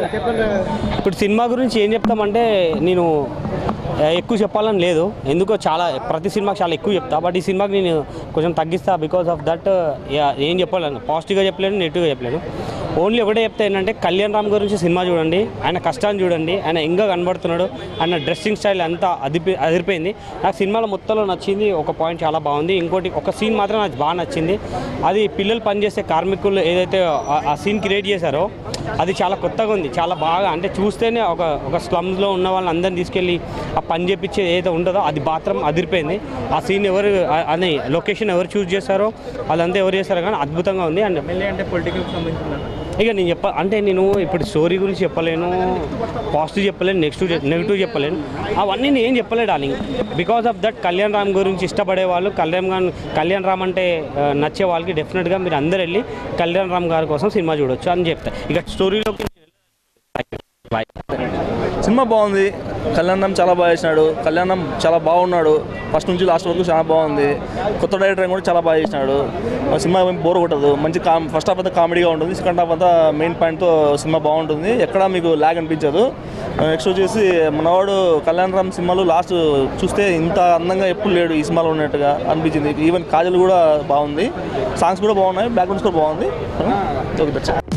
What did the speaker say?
ఇప్పుడు సినిమా గురించి ఏం చెప్తామంటే నేను ఎక్కువ చెప్పాలని లేదు, ఎందుకో చాలా ప్రతి సినిమాకి చాలా ఎక్కువ చెప్తా. బట్ ఈ సినిమాకి నేను కొంచెం తగ్గిస్తా. బికాస్ ఆఫ్ దట్ ఏం చెప్పాలను, పాజిటివ్గా చెప్పలేను, నెగిటివ్గా చెప్పలేను. ఓన్లీ ఒకటే చెప్తే ఏంటంటే కళ్యాణ్ రామ్ గురించి సినిమా చూడండి, ఆయన కష్టాన్ని చూడండి, ఆయన ఎంగా కనబడుతున్నాడు, ఆయన డ్రెస్సింగ్ స్టైల్ అంతా అదిరిపోయింది. నాకు సినిమాలో మొత్తంలో నచ్చింది ఒక పాయింట్ చాలా బాగుంది. ఇంకోటి ఒక సీన్ మాత్రం నాకు బాగా నచ్చింది. అది పిల్లలు పనిచేసే కార్మికులు ఏదైతే ఆ సీన్ క్రియేట్ చేశారో అది చాలా కొత్తగా ఉంది, చాలా బాగా. అంటే చూస్తేనే ఒక స్లమ్స్లో ఉన్న వాళ్ళని అందరిని తీసుకెళ్ళి ఆ పని చేపించే ఏదైతే ఉంటుందో అది మాత్రం అదిరిపోయింది. ఆ సీన్ ఎవరు అని లొకేషన్ ఎవరు చూస్ చేశారో అదంతా ఎవరు చేశారో కానీ అద్భుతంగా ఉంది. అండ్ అంటే పొలిటికల్ సంబంధించిన ఇక నేను అంటే నేను ఇప్పుడు స్టోరీ గురించి చెప్పలేను, పాజిటివ్ చెప్పలేను, నెగిటివ్ చెప్పలేను, అవన్నీ నేను ఏం చెప్పలేడు darling. Because of that Kalyan Ram గురించి ఇష్టపడే వాళ్ళు, కళ్యాణ్ రామ్ అంటే నచ్చే వాళ్ళకి డెఫినెట్గా మీరు అందరు వెళ్ళి కళ్యాణ్ రామ్ గారి కోసం సినిమా చూడొచ్చు అని చెప్తా. ఇక స్టోరీలోకి సినిమా బాగుంది. కళ్యాణ్ రామ్ చాలా బాగా చేసినాడు. కళ్యాణ్ రామ్ చాలా బాగున్నాడు, ఫస్ట్ నుంచి లాస్ట్ వరకు చాలా బాగుంది. కొత్త డైరెక్టర్ కూడా చాలా బాగా చేసినాడు. సినిమా బోర్ కొట్టదు, మంచి ఫస్ట్ హాఫ్ అంతా కామెడీగా ఉంటుంది, సెకండ్ హాఫ్ అంతా మెయిన్ పాయింట్తో సినిమా బాగుంటుంది, ఎక్కడా మీకు ల్యాగ్ అనిపించదు. నెక్స్ట్ వచ్చేసి మనవాడు కళ్యాణ్ రామ్ సినిమాలు లాస్ట్ చూస్తే ఇంత అందంగా ఎప్పుడు లేడు ఈ సినిమాలో ఉన్నట్టుగా అనిపించింది. ఈవెన్ కాజల్ కూడా బాగుంది, సాంగ్స్ కూడా బాగున్నాయి, బ్యాక్గ్రౌండ్స్ కూడా బాగుంది. ఓకే.